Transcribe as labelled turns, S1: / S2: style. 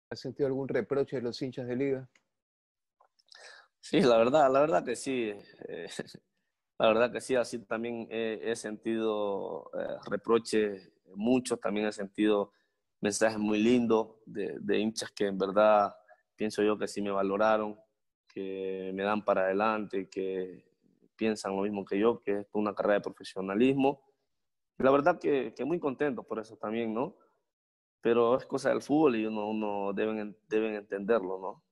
S1: ¿Has sentido algún reproche de los hinchas de Liga?
S2: Sí, la verdad que sí. La verdad que sí, así también he sentido reproches, muchos, también he sentido mensajes muy lindos de hinchas que en verdad pienso yo que sí me valoraron, que me dan para adelante, que piensan lo mismo que yo, que es una carrera de profesionalismo. La verdad que muy contento por eso también, ¿no? Pero es cosa del fútbol y uno deben entenderlo, ¿no?